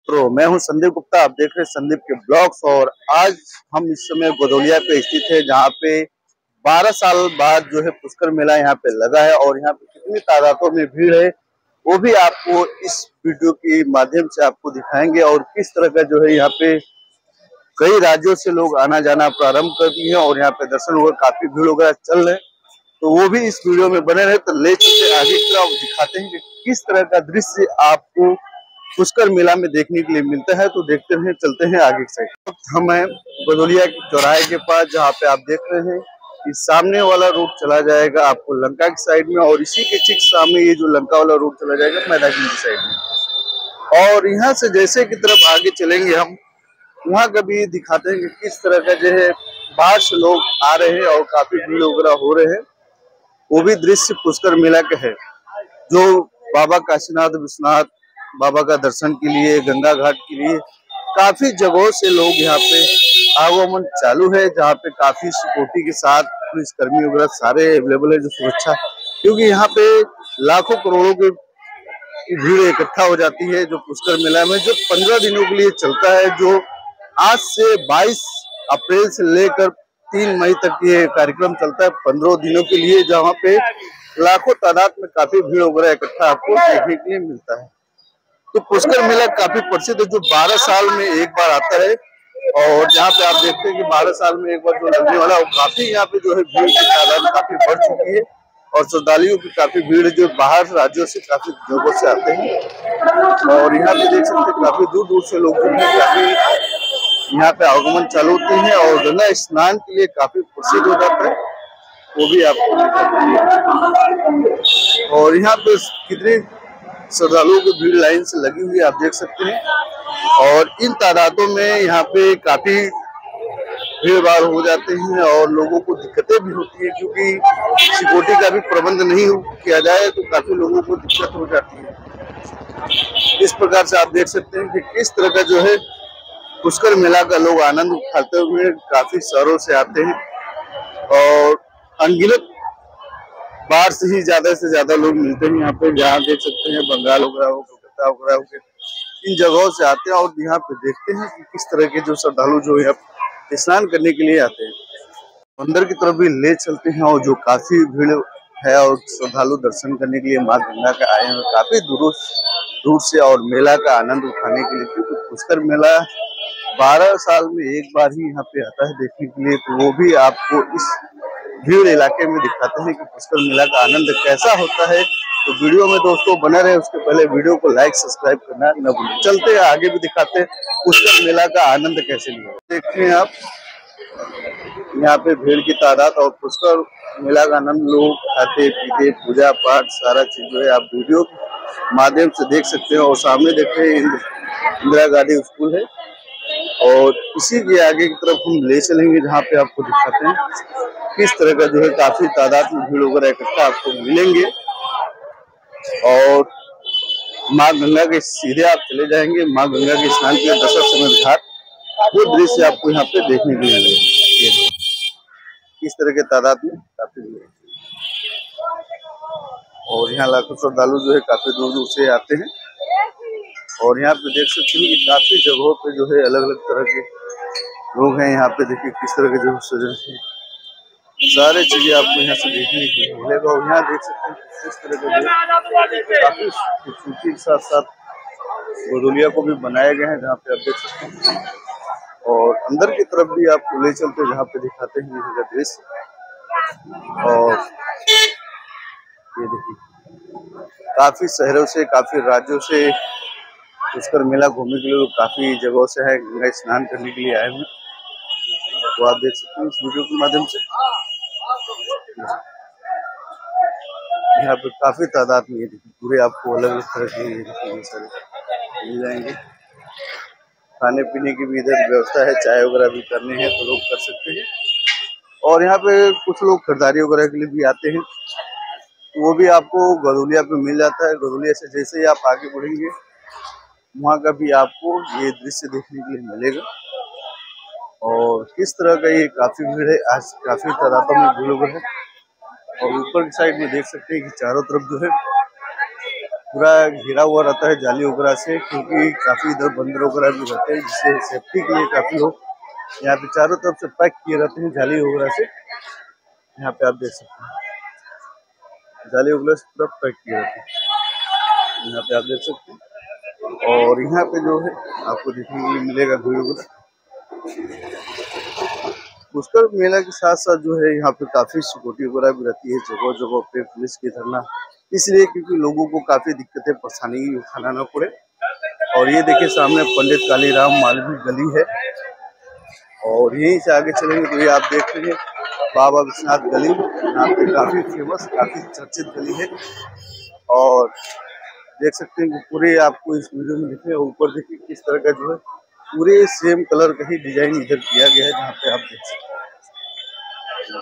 तो मैं हूं संदीप गुप्ता, आप देख रहे हैं संदीप के ब्लॉग्स। और आज हम इस समय गोदौलिया पे स्थित है, जहां पे 12 साल बाद जो है पुष्कर मेला यहाँ पे लगा है। और यहाँ पे कितनी तादादों में भीड़ है वो भी आपको इस वीडियो के माध्यम से आपको दिखाएंगे। और किस तरह का जो है यहाँ पे कई राज्यों से लोग आना जाना प्रारंभ कर दिए हैं और यहाँ पे दर्शन वगैरह काफी भीड़ वगैरह चल रहे हैं। तो वो भी इस वीडियो में बने रहे। तो ले चलते आगे की तरफ दिखाते हैं कि किस तरह का दृश्य आपको पुष्कर मेला में देखने के लिए मिलता है। तो देखते हैं, चलते हैं आगे की साइड। हम हैं गोदौलिया के चौराहे के पास, जहाँ पे आप देख रहे हैं कि सामने वाला रूट चला जाएगा आपको लंका की साइड में, और इसी के ठीक सामने ये जो लंका वाला रूट चला जाएगा मैदानी की साइड में। और यहाँ से जैसे की तरफ आगे चलेंगे हम, वहाँ का भी दिखाते हैं कि किस तरह का जो है बाहर से लोग आ रहे हैं और काफी भीड़ वगैरह हो रहे हैं। वो भी दृश्य पुष्कर मेला का है, जो बाबा काशीनाथ विश्वनाथ बाबा का दर्शन के लिए, गंगा घाट के लिए काफी जगहों से लोग यहाँ पे आवागमन चालू है। जहाँ पे काफी सिक्योरिटी के साथ पुलिस कर्मी वगैरह सारे अवेलेबल है जो सुरक्षा, क्योंकि यहाँ पे लाखों करोड़ों की भीड़ इकट्ठा हो जाती है जो पुष्कर मेला में, जो 15 दिनों के लिए चलता है। जो आज से 22 अप्रैल से लेकर 3 मई तक ये कार्यक्रम चलता है, 15 दिनों के लिए, जहाँ पे लाखों तादाद में काफी भीड़ वगैरह इकट्ठा आपको देखने के लिए मिलता है। तो पुष्कर मेला काफी प्रसिद्ध है, जो 12 साल में एक बार आता है। और जहाँ पे आप देखते हैं कि 12 साल में एक बार जो लगने वाला है, काफी यहाँ पे जो है भीड़ की तादाद काफी बढ़ चुकी है। और श्रद्धालुओं की काफी भीड़ जो बाहर राज्यों से काफी जगहों से आते हैं। और यहाँ पे देख सकते हैं काफी दूर दूर से लोग जो है काफी यहाँ पे आगमन चालू होते हैं और गंगा स्नान के लिए काफी प्रसिद्ध हो जाता है, वो भी आपको। और यहाँ पे कितने श्रद्धालुओं की भीड़ लाइन से लगी हुई है आप देख सकते हैं। और इन तादादों में यहाँ पे काफी भीड़ भाड़ हो जाते हैं और लोगों को दिक्कतें भी होती है, क्योंकि सिक्योरिटी का भी प्रबंध नहीं किया जाए तो काफी लोगों को दिक्कत हो जाती है। इस प्रकार से आप देख सकते हैं कि किस तरह का जो है पुष्कर मेला का लोग आनंद उठाते हुए काफी शहरों से आते हैं। और अनगिनत बाहर से ही ज्यादा से ज्यादा लोग मिलते हैं यहाँ पे, जहाँ देख सकते हैं बंगाल वगैरह हो, कोलकाता वगैरह हो, इन जगहों से आते हैं। और यहाँ पे देखते हैं कि किस तरह के जो श्रद्धालु जो है स्नान करने के लिए आते हैं। अंदर की तरफ भी ले चलते हैं, और जो काफी भीड़ है और श्रद्धालु दर्शन करने के लिए माँ गंगा के आए हैं काफी दूर से, और मेला का आनंद उठाने के लिए। क्योंकि पुष्कर मेला 12 साल में एक बार ही यहाँ पे आता है देखने के लिए। तो वो भी आपको इस भीड़ इलाके में दिखाते हैं कि पुष्कर मेला का आनंद कैसा होता है। तो वीडियो में दोस्तों बने रहे, उसके पहले वीडियो को लाइक सब्सक्राइब करना न भूलें। चलते हैं आगे भी दिखाते हैं पुष्कर मेला का आनंद कैसे लिया। देखते हैं आप यहाँ पे भीड़ की तादाद और पुष्कर मेला का आनंद लोग खाते पीते पूजा पाठ सारा चीज जो है आप वीडियो माध्यम से देख सकते हैं। और सामने देखते हैं इंदिरा गांधी स्कूल है, और इसी के आगे की तरफ हम ले चलेंगे, जहाँ पे आपको दिखाते हैं किस तरह का जो है काफी तादाद में भीड़ वगैरह इकट्ठा आपको मिलेंगे। और माँ गंगा के सीधे आप चले जाएंगे माँ गंगा के स्नान के लिए दशरथ समेत घाट, वो दृश्य आपको यहाँ पे देखने के लिए मिलेगा। इस तरह के तादाद में काफी भीड़, और यहाँ लाखों श्रद्धालु जो है काफी दूर दूर से आते हैं। और यहाँ पे देख सकते हैं कि काफी जगहों पे जो है अलग अलग तरह के लोग हैं। यहाँ पे देखिए किस तरह के जो सजन है, सारे चीजें आपको यहाँ से देखने के लिए मिलेगा। और यहाँ देख सकते हैं किस तरह के काफी खूबसूरती के साथ साथ गोदौलिया को भी बनाए गए हैं, जहाँ पे आप देख सकते हैं। और अंदर की तरफ भी आपको ले चलते हैं, जहाँ पे दिखाते हैं यहाँ का दृश्य। और ये देखिए काफी शहरों से काफी राज्यों से पुष्कर मेला घूमने के लिए काफी जगहों से है, गंगा स्नान करने के लिए आए हुए। तो आप देख सकते हैं इस वीडियो के माध्यम से यहाँ पे काफी तादाद में पूरे आपको अलग अलग तरह के सारे मिल जाएंगे। खाने पीने की भी इधर व्यवस्था है, चाय वगैरह भी करने हैं तो लोग कर सकते हैं। और यहाँ पे कुछ लोग खरीदारी वगैरह के लिए भी आते हैं, तो वो भी आपको गोदौलिया पे मिल जाता है। गोदौलिया से जैसे ही आप आगे बढ़ेंगे वहाँ का भी आपको ये दृश्य देखने के लिए मिलेगा। और किस तरह का ये काफी भीड़ है, आज काफी तादादों में भीड़ है। और ऊपर की साइड में देख सकते हैं कि चारों तरफ जो है पूरा घिरा हुआ रहता है जाली वगैरह से, क्योंकि काफी इधर बंदर वगैरह भी रहते हैं, जिससे सेफ्टी के लिए काफी लोग यहाँ पे चारों तरफ से पैक किए रहते हैं जाली वगैरह से। यहाँ पे आप देख सकते हैं जाली वगैरह से पूरा पैक किए रहते हैं, यहाँ पे आप देख सकते हैं। और यहाँ पे जो है आपको देखने के लिए मिलेगा भीड़ वगैरह। पुष्कर मेला के साथ साथ जो है यहाँ पे काफी सिक्योरिटी वगैरह भी रहती है जगह जगह पे, पुलिस की धरना, इसलिए क्योंकि लोगों को काफी दिक्कतें परेशानी उठाना न पड़े। और ये देखिए सामने पंडित कालीराम मालवीय गली है, और यहीं से आगे चलेंगे तो ये आप देख रहे हैं बाबा विश्वनाथ गली, यहाँ पे काफी फेमस, काफी चर्चित गली है। और देख सकते हैं कि पूरे आपको इस वीडियो में दिखे, ऊपर देखिए किस तरह का जो है पूरे सेम कलर का ही डिजाइन इधर किया गया है, जहाँ पे आप देख सकते हैं।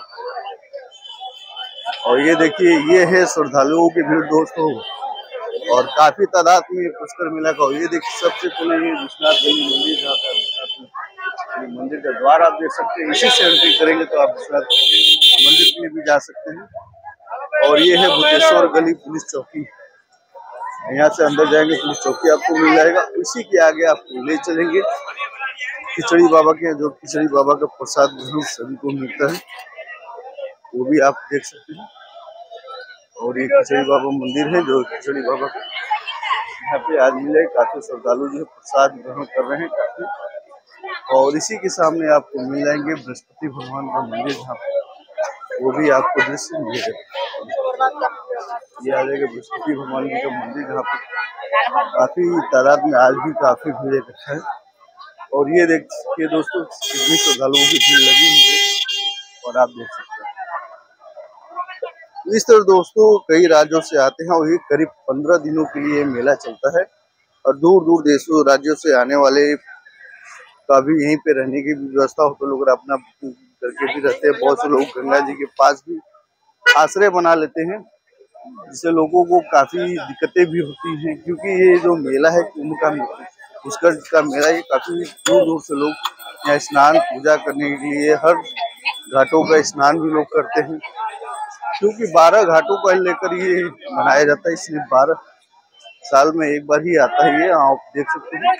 और ये देखिए ये है श्रद्धालुओं की भीड़ दोस्तों, और काफी तादाद में पुष्कर मेला का। ये देखिए सबसे पहले ये विश्वनाथ गली मंदिर, जहाँ पे विश्वनाथ मंदिर का द्वार आप देख सकते हैं, इसी से एंट्री करेंगे तो आप विश्वनाथ मंदिर में भी जा सकते हैं। और ये है भूतेश्वर गली पुलिस चौकी, यहाँ से अंदर जाएंगे पुलिस चौकी आपको मिल जाएगा। इसी के आगे आपको ले चलेंगे खिचड़ी बाबा के, जो खिचड़ी बाबा का प्रसाद सभी को मिलता है, वो भी आप देख सकते हैं। और ये खिचड़ी बाबा मंदिर है, जो खिचड़ी बाबा का यहाँ पे आज मिले काफी श्रद्धालु जो है प्रसाद ग्रहण कर रहे हैं काफी। और इसी के सामने आपको मिल जाएंगे बृहस्पति भगवान का मंदिर, जहाँ पे वो भी आपको दृश्य मिलेगा। ये आ जाएगा बृहस्पति भगवान जी का मंदिर, जहाँ पे काफी तादाद में आज भी काफी भीड़ इकट्ठा है। और ये देखिए दोस्तों कितनी श्रद्धालुओं की भीड़ लगी हुई है, और आप देख सकते हैं इस तरह दोस्तों कई राज्यों से आते हैं, और ये करीब 15 दिनों के लिए मेला चलता है। और दूर दूर देशों राज्यों से आने वाले का भी यहीं पे रहने की व्यवस्था हो, तो लोग अपना बुकिंग करके भी रहते हैं। बहुत से लोग गंगा जी के पास भी आश्रय बना लेते हैं, जिससे लोगों को काफी दिक्कतें भी होती हैं, क्योंकि ये जो मेला है कुंभ का, पुष्कर का मेला, ये काफी दूर दूर से लोग यहाँ स्नान पूजा करने के लिए, हर घाटों का स्नान भी लोग करते हैं, क्योंकि 12 घाटों को लेकर ये मनाया जाता है, इसलिए 12 साल में एक बार ही आता है ये। आप देख सकते हैं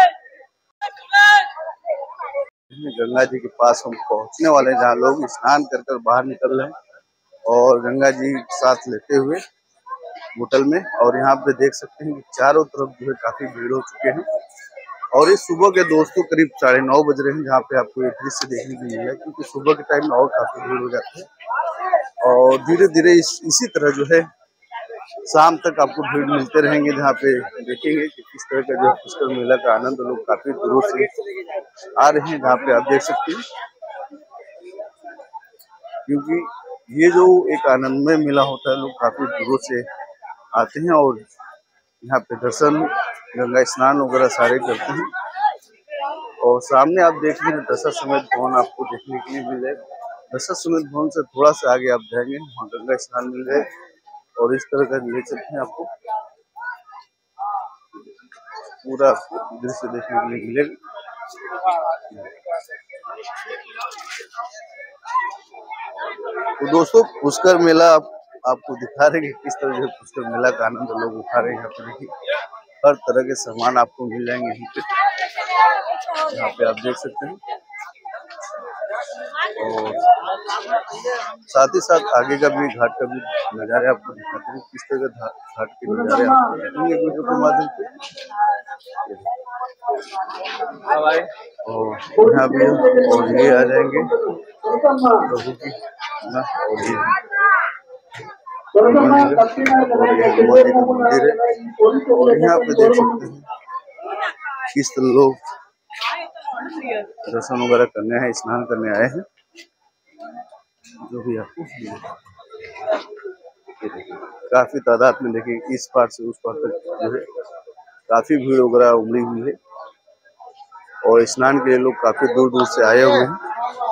गंगा जी के पास हम पहुंचने वाले हैं, जहाँ लोग स्नान कर कर बाहर निकल रहे हैं और गंगा जी साथ लेते हुए बोतल में। और यहाँ पे देख सकते हैं कि चारों तरफ जो है काफी भीड़ हो चुके हैं, और इस सुबह के दोस्तों करीब 9:30 बज रहे हैं, जहाँ पे आपको ये दृश्य देखने को मिलेगा, क्योंकि सुबह के टाइम और काफी भीड़ हो जाती है। और धीरे धीरे इसी तरह जो है शाम तक आपको भीड़ मिलते रहेंगे, जहाँ पे देखेंगे कि किस तरह का जो पुष्कर मेला का आनंद लोग काफी दूरों से आ रहे हैं, जहाँ पे आप देख सकते हैं। क्योंकि ये जो एक आनंदमय मेला होता है, लोग काफी दूरों से आते हैं और यहाँ पे दर्शन, गंगा स्नान वगैरह सारे करते हैं। और सामने आप देख रहे हैं दशाश्वमेध भवन आपको देखने के लिए मिल जाएगा। दशाश्वमेध भवन से थोड़ा सा आगे आप जाएंगे, वहाँ गंगा स्नान मिल जाएगा, और इस तरह का ले चलते हैं आपको पूरा दृश्य देखने के लिए मिलेगा। तो दोस्तों पुष्कर मेला आपको दिखा रहे हैं कि किस तरह से पुष्कर मेला का आनंद लोग उठा रहे हैं। यहाँ पे देखिए हर तरह के सामान आपको मिल जाएंगे यहीं पे, यहाँ पे आप देख सकते हैं। और साथ ही साथ आगे का भी घाट का भी नज़ारे आपको दिखाते हैं, किस तरह का घाट के नज़ारे आपको देखेंगे वीडियो के माध्यम से। और यहाँ भी और ये आ जाएंगे प्रभु की ना, और ये मंदिर है, और यहाँ पे देख सकते हैं किस तरह लोग दर्शन वगैरह करने हैं, स्नान करने आए हैं, जो भी आपको काफी तादाद में देखिए इस पार से उस पार तक जो है काफी भीड़ वगैरह उमड़ी हुई है, और स्नान के लिए लोग काफी दूर दूर से आए हुए हैं।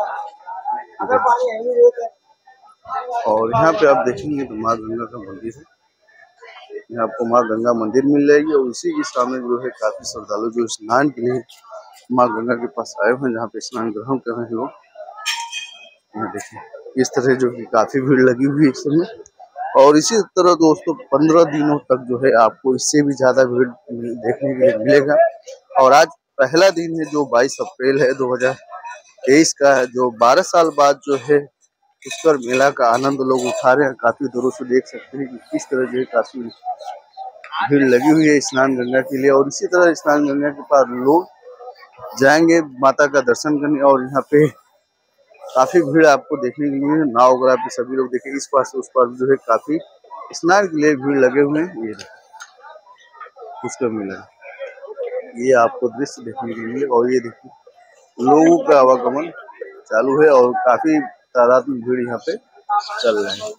और यहाँ पे आप देखेंगे तो माँ गंगा का मंदिर है, यहाँ आपको माँ गंगा मंदिर मिल जाएगी, और उसी के सामने जो है काफी श्रद्धालु जो स्नान के लिए माँ गंगा के पास आए हुए हैं, जहाँ पे स्नान ग्रहण कर रहे हैं लोग। यहाँ देखिए इस तरह जो कि काफी भीड़ लगी हुई है इस समय, और इसी तरह दोस्तों 15 दिनों तक जो है आपको इससे भी ज्यादा भीड़ देखने के लिए मिलेगा। और आज पहला दिन है जो 22 अप्रैल है 2023 का है, जो 12 साल बाद जो है पुष्कर मेला का आनंद लोग उठा रहे हैं। काफी दूरों से देख सकते हैं कि किस तरह जो है काफी भीड़ लगी हुई है स्नान गंगा के लिए। और इसी तरह स्नान गंगा के पास लोग जाएंगे माता का दर्शन करने। और यहाँ पे काफी भीड़ आपको देखने के लिए नाव वगैरह पे सभी लोग देखेंगे, इस पार से उस पार जो है काफी स्नान के लिए भीड़ लगे हुए हैं। ये पुष्कर मेला ये आपको दृश्य देखने के लिए। और ये देखिए लोगों का आवागमन चालू है और काफी तादाद में भीड़ यहाँ पे चल रहे हैं।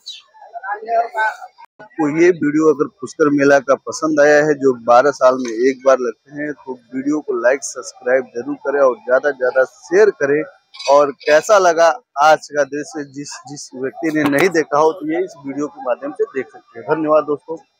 आपको ये वीडियो अगर पुष्कर मेला का पसंद आया है, जो 12 साल में एक बार लगते हैं, तो वीडियो को लाइक सब्सक्राइब जरूर करें और ज्यादा से ज्यादा शेयर करें। और कैसा लगा आज का दृश्य जिस जिस व्यक्ति ने नहीं देखा हो तो ये इस वीडियो के माध्यम से देख सकते हैं। धन्यवाद दोस्तों।